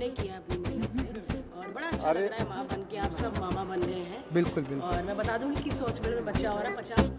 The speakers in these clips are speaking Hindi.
हमने किया अपनी मेहनत से और बड़ा अच्छा लग रहा है। माँ बन के आप सब मामा बन गए हैं। बिल्कुल बिल्कुल। और मैं बता दूंगी कि हॉस्पिटल में बच्चा हो रहा है 50।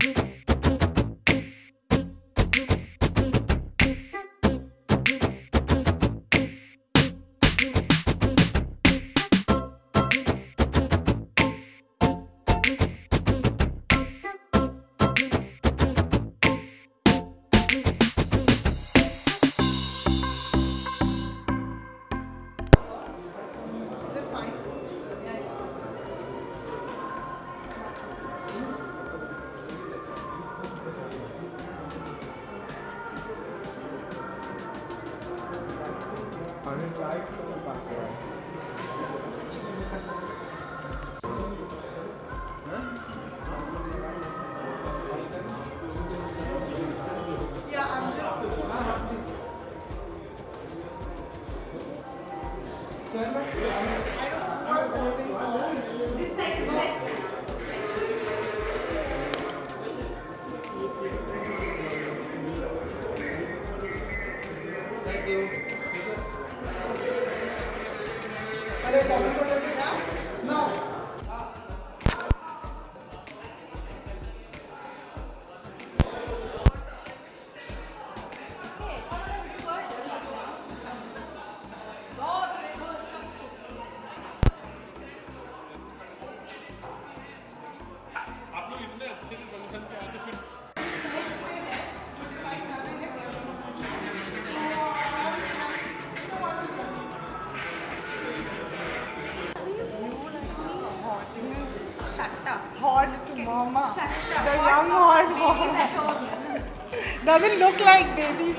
Hot mama, the young hot mama. Doesn't look like babies.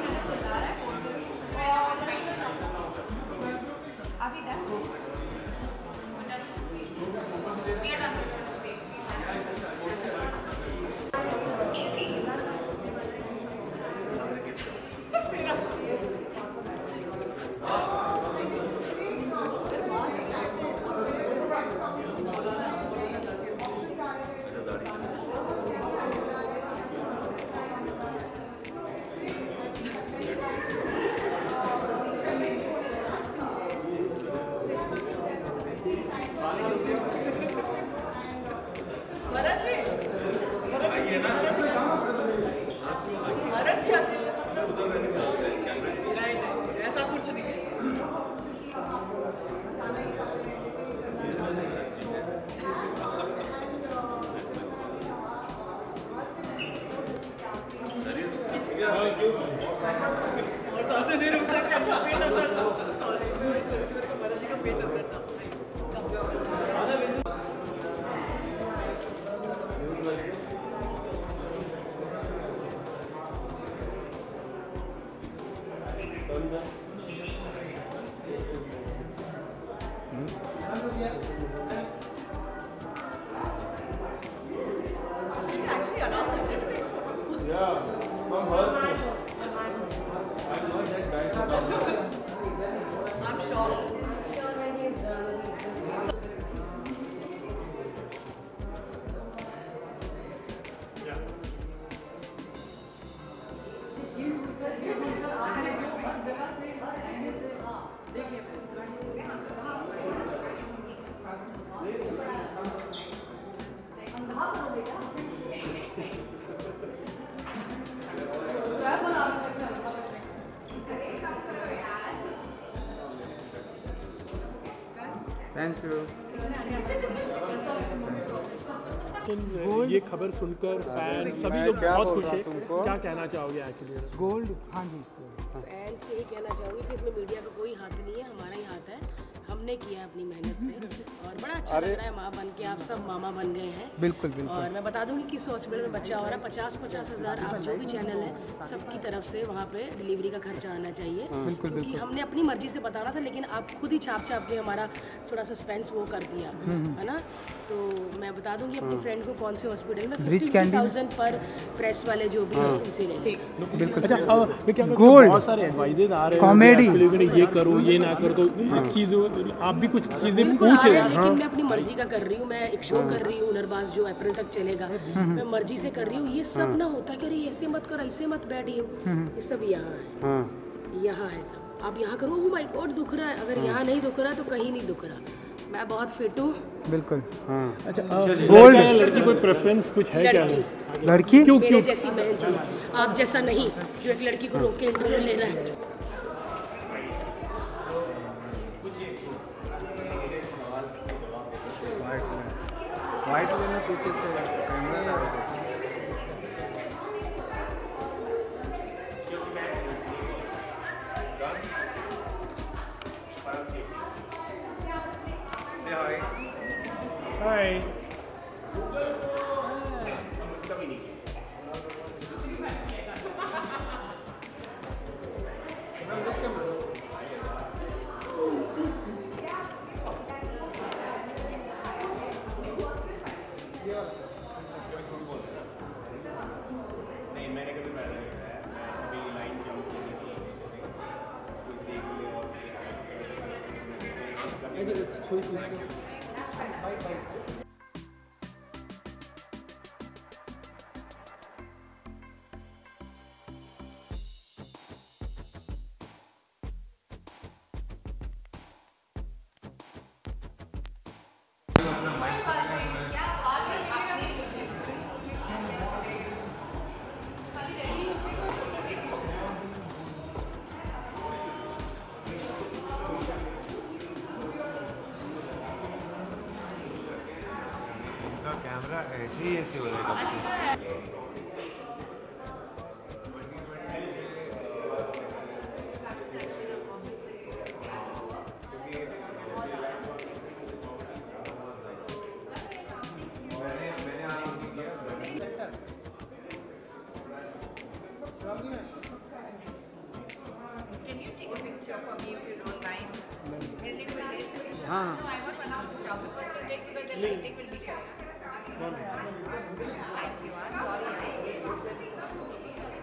ऐसा कुछ नहीं है। और सांसें नहीं रुक सकती। अच्छा पेट अंदर था। महाराज जी का पेट अंदर था। I'm shocked. Thank you. ये खबर सुनकर फैन सभी लोग बहुत खुश हैं। क्या कहना चाहोगे एक्चुअली? Gold, हाँ जी। फैन से ही कहना चाहूँगी कि इसमें मीडिया का कोई हाथ नहीं है, हमारा ही हाथ है। हमने किया अपनी मेहनत से और बड़ा अच्छा लग रहा है। माँ बन के आप सब मामा बन गए हैं। बिल्कुल बिल्कुल। और मैं बता दूंगी कि हॉस्पिटल में बच्चा हो रहा है 50 हज़ार। आप जो भी चैनल है सबकी तरफ से वहाँ पे डिलीवरी का खर्चा आना चाहिए। क्योंकि हमने अपनी मर्जी से बताना था, लेकिन आप खुद ही छाप के हमारा थोड़ा सस्पेंस वो कर दिया है ना। तो मैं बता दूंगी अपनी फ्रेंड को कौन से हॉस्पिटल में 50,000 पर प्रेस वाले जो भी हैं उनसे लेंगे। बिल्कुल। अच्छा गोल्ड बहुत सारे एडवाइजेज आ रहे हैं कॉमेडी, ये करो ये ना करो, तो इस चीज़ों आप भी कुछ चीज़ें पूछ रहे हैं। लेकिन मैं अपनी मर्जी का कर रही हूँ। मैं एक शो कर रही हूँ हुनरबाज जो अप्रैल तक चलेगा। मैं मर्जी से कर रही हूँ। ये सब ना होता कि अरे ऐसे मत कर, ऐसे मत बैठिए, ये सब यहाँ है। यहाँ है सब। आप यहाँ करो, ओह माय गॉड दुख रहा है, अगर यहाँ नहीं दुख रहा तो कहीं नहीं दुख रहा। मैं बहुत फिट हूँ। बिल्कुल। हाँ अच्छा लड़की कोई प्रेफरेंस कुछ है क्या? लड़की क्यों मेरे जैसी मेहनती, आप जैसा नहीं जो एक लड़की को रोक के इंटरव्यू ले रहा है। वाइट लेना पीछे से कैमरा ला रहे थे। हाय कैमरा ऐसे हो रहा है। Can you take a picture for me if you don't mind? हाँ I want one of the photographers to take because the lighting will be correct. Thank you. I'm sorry.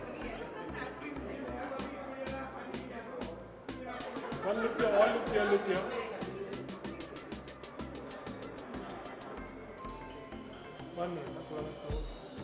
One look here, all look here, look here. One minute.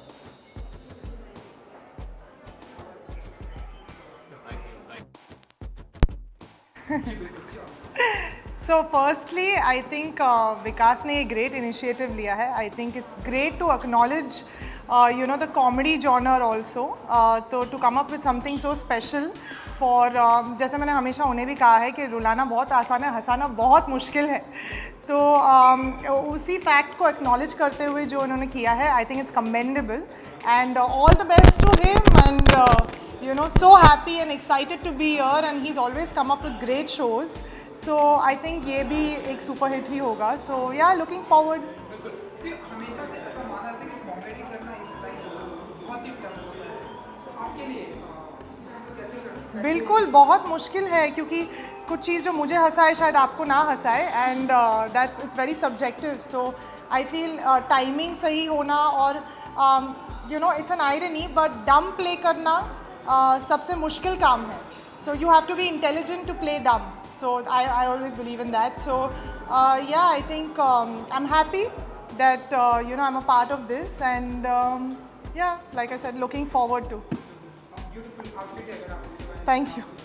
So firstly, I think Vikas ने a great initiative लिया है. I think it's great to acknowledge, the comedy genre also. To come up with something so special for, जैसे मैंने हमेशा उन्हें भी कहा है कि रुलाना बहुत आसान है, हंसाना बहुत मुश्किल है. तो उसी फैक्ट को एक्नॉलेज करते हुए जो उन्होंने किया है, I think it's commendable and all the best to him and so happy and excited to be here and he's always come up with great shows. So I think ये भी एक सुपर हिट ही होगा. So yeah, looking forward. हमेशा से ऐसा माना जाता है कि कॉमेडी करना इस लाइफ बहुत ही टफ होता है. तो आपके लिए कैसे? बिल्कुल बहुत मुश्किल है क्योंकि कुछ चीज़ जो मुझे हंसाए शायद आपको ना हंसाए and that's it's very subjective. So I feel timing सही होना और it's an irony but dumb play करना सबसे मुश्किल काम है. So you have to be intelligent to play dumb. So I always believe in that. So yeah, I think I'm happy that I'm a part of this and yeah, like I said, looking forward to. Thank you.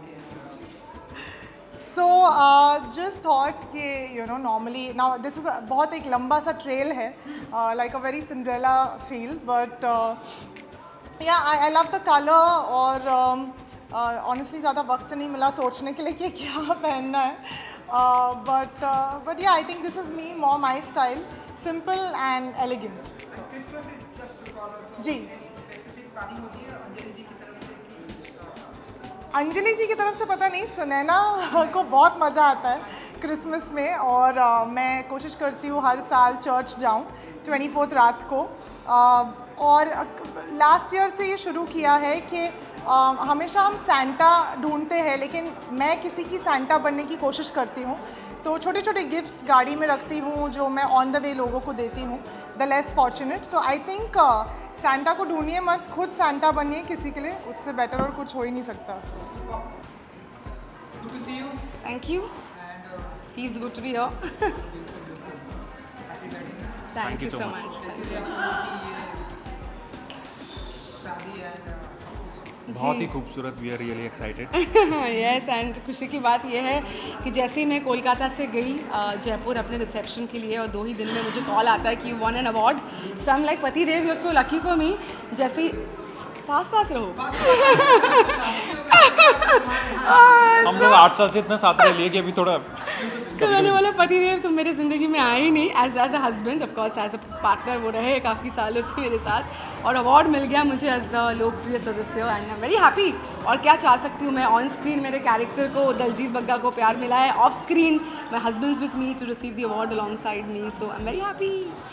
So just thought कि normally now this is a बहुत एक लंबा सा trail है, like a very Cinderella feel, but yeah, I love the color और ऑनेस्टली ज़्यादा वक्त नहीं मिला सोचने के लिए कि क्या पहनना है. But yeah I think this is me more my style, simple and elegant. जी अंजलि जी की तरफ से पता नहीं, सुनैना को बहुत मज़ा आता है क्रिसमस में और मैं कोशिश करती हूँ हर साल चर्च जाऊँ 24 रात को. और लास्ट ईयर से ये शुरू किया है कि हमेशा हम सैंटा ढूंढते हैं लेकिन मैं किसी की सैंटा बनने की कोशिश करती हूँ. तो छोटे छोटे गिफ्ट्स गाड़ी में रखती हूँ जो मैं ऑन द वे लोगों को देती हूँ, the less fortunate. So I think Santa को ढूंढिए मत, खुद सैंटा बनिए किसी के लिए, उससे बेटर और कुछ हो ही नहीं सकता उसको. Good to see you. Thank you. Feels good to be here. Thank you so much. Family and सब कुछ बहुत ही खूबसूरत, we are really excited. Yes, and खुशी की बात यह है कि जैसे ही मैं कोलकाता से गई जयपुर अपने रिसेप्शन के लिए और 2 ही दिन में मुझे कॉल आता है कि you won an award. So I am like पति देव, you are so lucky for me. जैसे ही पास रहो हम लोग 8 साल से इतना साथ रह लिए कि अभी थोड़ा तो मैंने बोला पति देव तुम मेरे ज़िंदगी में आए ही नहीं, as a husband, of course as a partner वो रहे काफ़ी सालों से मेरे साथ, और अवार्ड मिल गया मुझे एज द लोकप्रिय सदस्य, and I am very happy. और क्या चाह सकती हूँ मैं, ऑन स्क्रीन मेरे कैरेक्टर को दलजीत बग्गा को प्यार मिला है, off screen my husband's with me to receive the award alongside me, so I am very happy.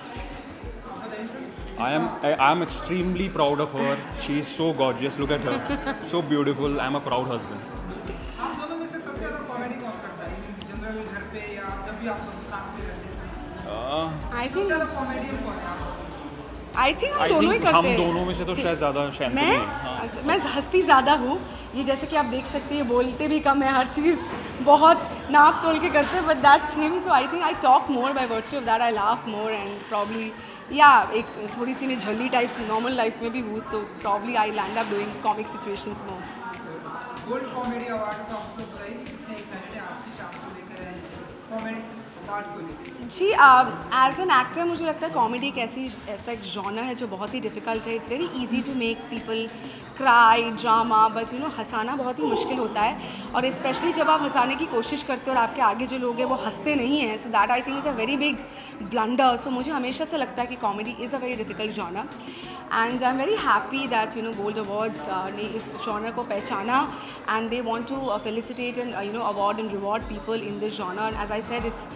I am extremely proud of her. She is so gorgeous. Look at her, so beautiful. I am a proud husband. आप दोनों में से सबसे ज़्यादा कॉमेडी कौन करता है, जनरल घर पे या जब भी आप लोग साथ में रहते हैं? आई सबसे थिंक ज़्यादा कॉमेडियन कौन है आप? हम दोनों ही करते हम हैं। दोनों में से तो शायद ज़्यादा शांत मैं नहीं है। अच्छा, मैं हंसती ज़्यादा हूँ, ये जैसे कि आप देख सकते हैं, बोलते भी कम है, हर चीज़ बहुत नाप तोल के करते हैं, but that's him. So I think I talk more by virtue of that, I laugh more and probably yeah एक थोड़ी सी मैं झल्ली टाइप्स नॉर्मल लाइफ में भी हूँ, so probably I land up doing comic situations more. Gold comedy award का आप लोग बताइए कि कितने एक्साइटेड हैं आपकी शाम को लेकर आए कॉमेडी अवार्ड को लेकर? जी, एज एन एक्टर मुझे लगता है कॉमेडी एक ऐसा एक जॉनर है जो बहुत ही डिफ़िकल्ट है। It's very easy to make people cry, drama, but you know हंसाना बहुत ही मुश्किल होता है, और स्पेशली जब आप हंसाने की कोशिश करते हो और आपके आगे जो लोग हैं वो हंसते नहीं हैं, so that I think is a very big blunder. सो मुझे हमेशा से लगता है कि comedy is a very difficult genre, and I am very happy that you know gold awards ने इस जॉनर को पहचाना, and they want to felicitate and you know award and reward people in this genre. As I said, it's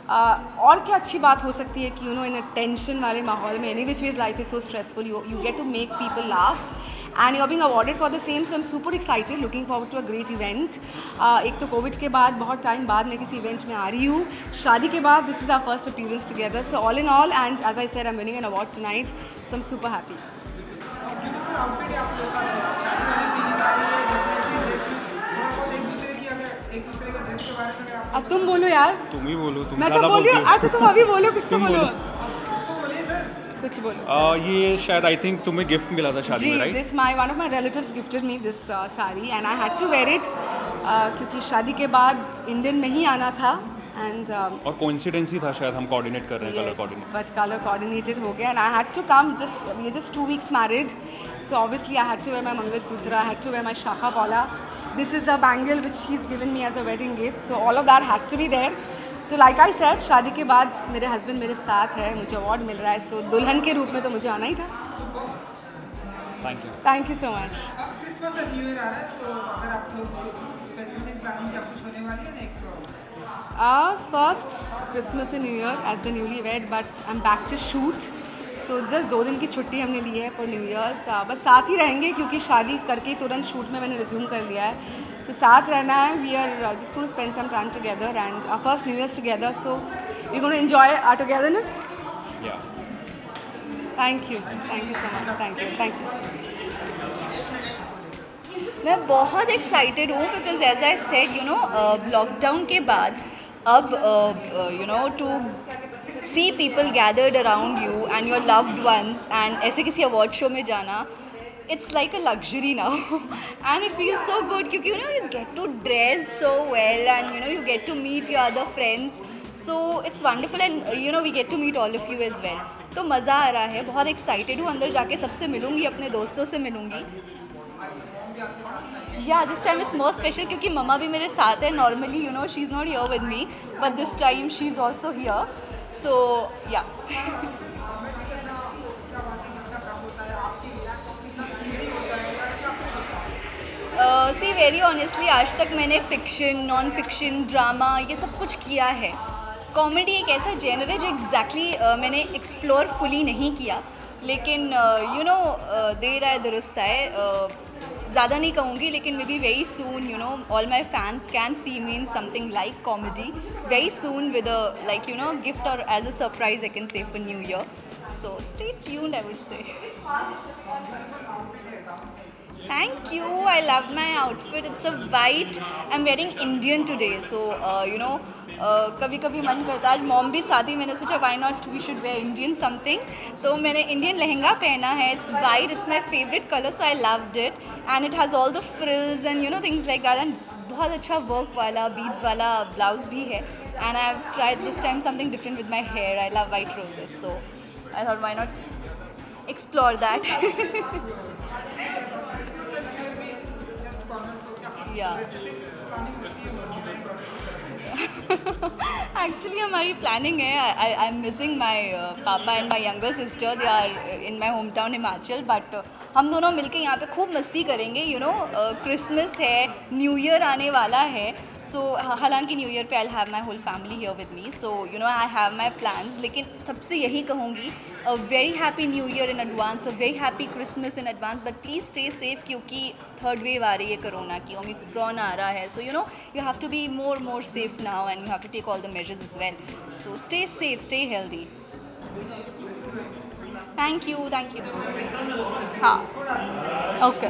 और क्या अच्छी बात हो सकती है कि you no in a tension वाले माहौल में, any which ways life is so stressful, you get to make people laugh and you are being awarded for the same. So I am super excited, looking forward to a great event. एक तो कोविड के बाद बहुत टाइम बाद मैं किसी इवेंट में आ रही हूँ, शादी के बाद this is our first appearance together, so all in all, and as I said I am winning an award tonight, so I am super happy. Beautiful outfit है आप लोग का, शादी वाली दीदी आ रही है, डेफिनेटली ड्रेस थोड़ा बहुत एक दूसरे के ड्रेस के बारे में अगर आप अब तुम बोलो यार, तुम ही बोलो, तुम मैं तो ज़्यादा बोल रही बोलती हूँ, हो। तो तुम अभी बोलो, कुछ तो तुम बोलो, उसको बोलिए सर। कुछ बोलो। ये शायद आई थिंक तुम्हें गिफ्ट मिला था शादी में, जी, right? This one of my relatives gifted me this sari and I had to wear it, क्योंकि शादी के बाद इंडियन में ही आना था, एंड और कोइंसिडेंस ही था शायद, हम कोऑर्डिनेट कर रहे हैं, colour coordinate. But colour coordinated हो गया, and I had to come, just we are just 2 weeks married, so obviously I had to wear my mangalsutra, I had to wear my shakha pala, this is a bangle which he's given me as a wedding gift, so all of that had to be there. So like I said, शादी के बाद मेरे हस्बैंड मेरे साथ है, मुझे अवार्ड मिल रहा है, सो दुल्हन के रूप में तो मुझे आना ही था। Thank you so much. अब क्रिसमस और न्यू ईयर आ रहा है, तो अगर आप लोग स्पेसिफिक प्लानिंग क्या कुछ होने वाली है ना, first Christmas and New Year as the newly wed, but I am back to shoot, so just 2 दिन की छुट्टी हमने ली है फॉर न्यू ईयर्स। बस साथ ही रहेंगे क्योंकि शादी करके ही तुरंत शूट में मैंने रिज्यूम कर लिया है, सो साथ रहना है। We are just going to spend some time together and our first New Year's together, so we going to enjoy our togetherness. Thank you so much, thank you. मैं बहुत एक्साइटेड हूँ because as I said, you know lockdown के बाद अब you know to see people gathered around you and your loved ones and ऐसे किसी अवार्ड शो में जाना, it's like a luxury now and it feels so good क्योंकि you know you get to dress so well and you know you get to meet your other friends, so it's wonderful and you know we get to meet all of you as well, तो मज़ा आ रहा है, बहुत एक्साइटेड हूँ। अंदर जाके सबसे मिलूँगी, अपने दोस्तों से मिलूँगी। Yeah this time it's more special क्योंकि मम्मा भी मेरे साथ है। Normally you know she is not here with me, but this time she is also here, so yeah. See very honestly आज तक मैंने फ़िक्शन, नॉन फिक्शन, ड्रामा ये सब कुछ किया है। कॉमेडी एक ऐसा जेनर है जो एग्जैक्टली मैंने एक्सप्लोर फुली नहीं किया, लेकिन यू नो देर आए दुरुस्त आए, ज़्यादा नहीं कहूँगी, लेकिन maybe very soon you know all my fans can see me in something like comedy very soon with a like you know gift और as a surprise I can say for New Year, so stay tuned I would say. Thank you. I loved my outfit. It's a white. I'm wearing Indian today, so you know कभी कभी मन करता है, आज मॉम भी साथ ही, मैंने सोचा why not we should wear Indian something, तो मैंने इंडियन लहंगा पहना है. It's white, it's my favourite colour, so I loved it and it has all the frills and you know things like that, एंड बहुत अच्छा वर्क वाला बीड्स वाला ब्लाउज भी है. And I have tried this time something different with my hair. I love white roses, so I thought why not explore that. Yeah actually हमारी प्लानिंग है. I am missing my papa and my younger sister. They are in my hometown Himachal, but हम दोनों मिलके यहाँ पे खूब मस्ती करेंगे. यू नो क्रिसमस है, न्यू ईयर आने वाला है, सो हालांकि न्यू ईयर पे I have my whole family here with me, so you know I have my plans. लेकिन सबसे यही कहूँगी, a very happy New Year in advance, a very happy Christmas in advance, but please stay safe क्योंकि थर्ड वेव आ रही है कोरोना की, ओमिक्रॉन आ रहा है. So you know you have to be more safe now and you have to take all the measures as well. So stay safe, stay healthy. Thank you. हाँ, ओके.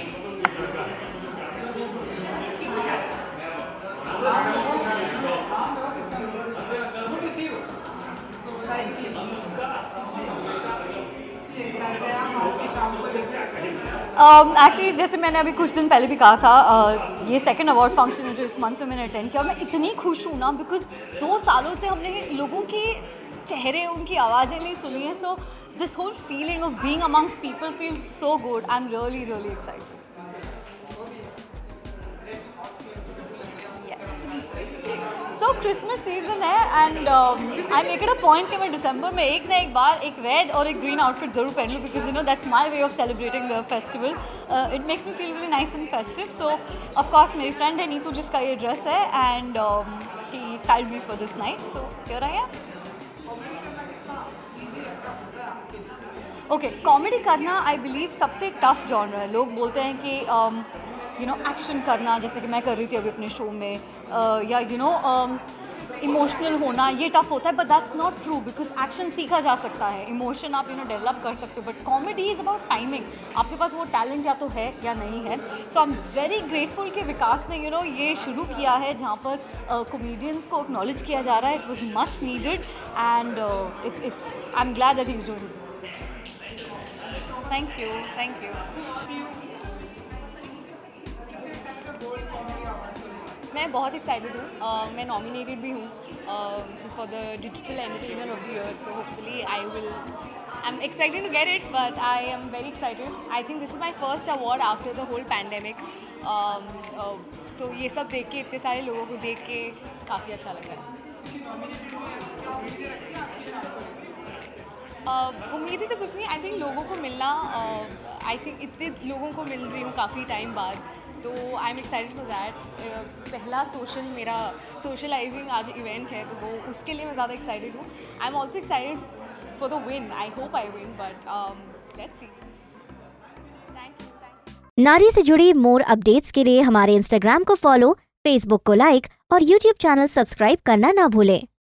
एक्चुअली जैसे मैंने अभी कुछ दिन पहले भी कहा था, ये सेकंड अवार्ड फंक्शन है जो इस मंथ में मैंने अटेंड किया, और मैं इतनी खुश हूँ ना, बिकॉज 2 सालों से हमने लोगों के चेहरे, उनकी आवाज़ें नहीं सुनी है. So this whole feeling of being amongst people feels so good. I am really excited. So Christmas season है and I make it a point कि मैं दिसंबर में एक ना एक बार एक रेड और एक ग्रीन आउटफिट ज़रूर पहन लूँ, because you know that's my way of celebrating the festival. It makes me feel really nice and festive. So of course मेरी फ्रेंड है नीतू जिसका ये ड्रेस है, and she styled me for this night. So here I am. Okay, comedy करना आई बिलीव सबसे टफ जॉनर है. लोग बोलते हैं कि यू नो एक्शन करना, जैसे कि मैं कर रही थी अभी अपने शो में, या यू नो इमोशनल होना, ये टफ होता है. But that's not true, because action सीखा जा सकता है, इमोशन आप यू नो डेवलप कर सकते हो. But comedy is about timing. आपके पास वो टैलेंट या तो है या नहीं है. So I am very grateful कि विकास ने यू नो ये शुरू किया है जहाँ पर कॉमेडियंस को एक्नॉलेज किया जा रहा है. It was much needed and it's I am glad that he is doing this. Thank you. मैं बहुत एक्साइटेड हूँ. मैं नॉमिनेटेड भी हूँ for the digital entertainer of the year, so hopefully I am expecting to get it, but I am very excited. I think this is my first award after the whole pandemic. सो ये सब देख के, इतने सारे लोगों को देख के काफ़ी अच्छा लग रहा है. उम्मीदें तो कुछ नहीं. आई थिंक लोगों को मिलना, आई थिंक इतने लोगों को मिल रही हूँ काफ़ी टाइम बाद, तो I am excited for that. पहला मेरा सोशलाइजिंग आज इवेंट है, तो वो उसके लिए मैं ज़्यादा एक्साइटेड हूँ. I am also excited for the win. I hope I win, but let's see. Thank you. नारी से जुड़ी मोर अपडेट्स के लिए हमारे इंस्टाग्राम को फॉलो, फेसबुक को लाइक और यूट्यूब चैनल सब्सक्राइब करना ना भूलें.